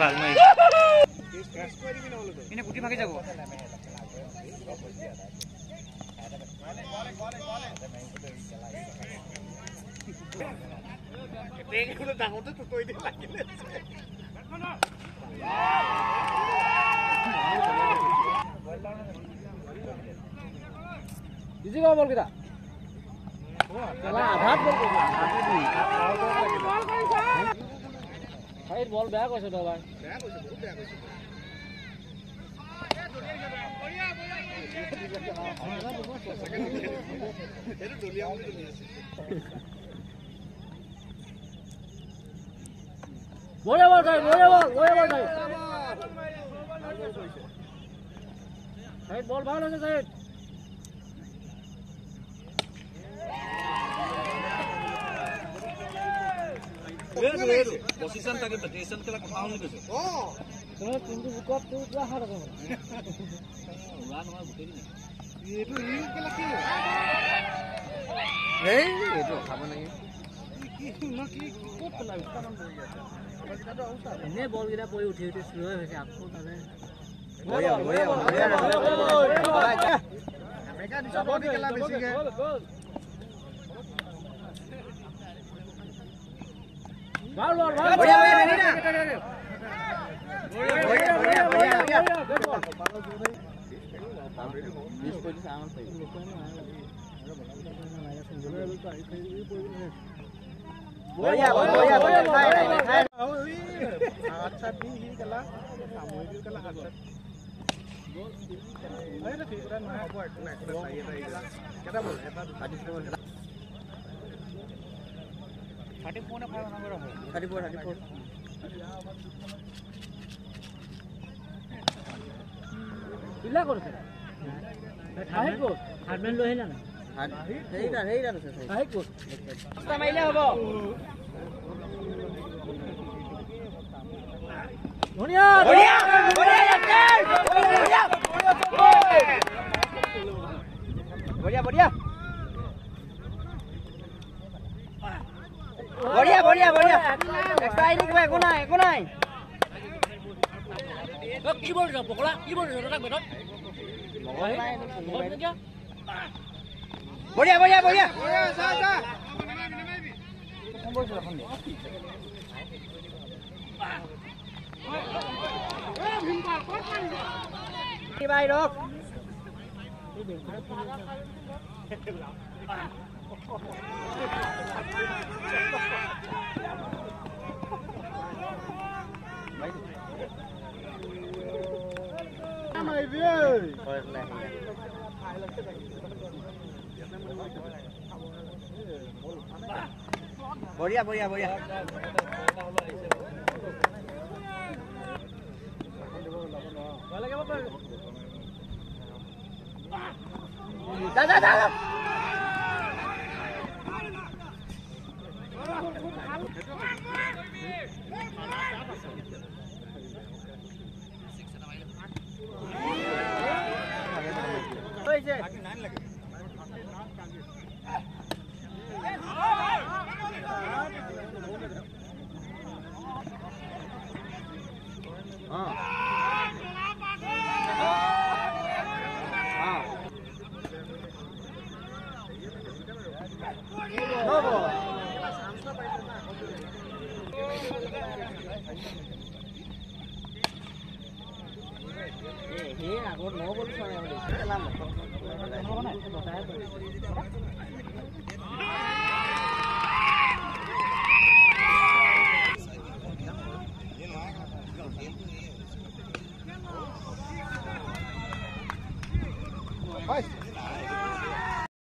ভাল মই ইনে গুটি ভাগে যাব দেখে কোনো ডাঙৰটো টুটই দি লাগিলে ইজি গো বল কিটা চলা আধাত বল সাইড বল বেয়া কৈছে তো ভাই বেয়া কৈছে বহুত বেয়া কৈছে এটো দলিয়া বল দলি আছে বড় বল ভাই সাইড বল ভালো আছে সাইড পজিশন থাকে পজিশন কেলা কথা হল কৈছে তুমি কিন্তু বুকত তো পুরা হার আছে উড়া নমা বুটেই নাই এটো ই কেলা কি এই এটো খাব নাই কি ন কি কোত পেলাই উস্তামান হৈ আছে এনে বল গিরা পই উঠি উঠি স্লো হৈছে আকো তালে বয়া আমেরিকা দিছ বল কেলা বেছি গে বল বড়িয়া রেডি না বড়িয়া 20 পজিশন আউট পাই বড়িয়া খাই আচ্ছা দি হি কেলা সাময়িক কেলা আচ্ছা এই না ঠিক না হবো একটু না একটু চাই এটা কেটা বল এটা 34 না 5 নম্বর হবে 34 ইলা করছে হাই কোট হারমেন লই না হেইরা আছে হাই কোট রাস্তা মাইলে হবো বড়িয়া একটা আইনি একো নাই কি বল রে পকড়া কি বল রে রাখ বেটা বড়িয়া যা বলছ এখন কি ভাই রক Mày đi ơi. Bড়িয়া. যা. আগত ন বল Vai!